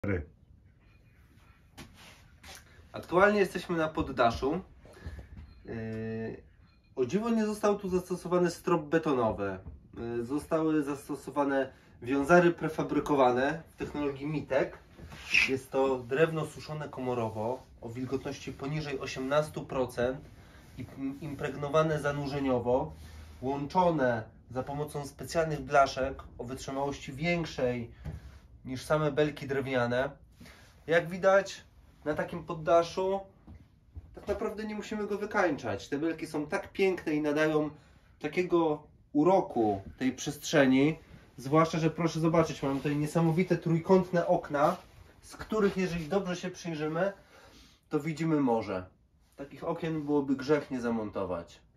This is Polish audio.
Aktualnie jesteśmy na poddaszu. O dziwo nie został tu zastosowany strop betonowy. Zostały zastosowane wiązary prefabrykowane w technologii Mitek. Jest to drewno suszone komorowo o wilgotności poniżej 18% i impregnowane zanurzeniowo, łączone za pomocą specjalnych blaszek o wytrzymałości większej niż same belki drewniane. Jak widać, na takim poddaszu tak naprawdę nie musimy go wykańczać. Te belki są tak piękne i nadają takiego uroku tej przestrzeni. Zwłaszcza, że proszę zobaczyć, mamy tutaj niesamowite trójkątne okna, z których, jeżeli dobrze się przyjrzymy, to widzimy morze. Takich okien byłoby grzech nie zamontować.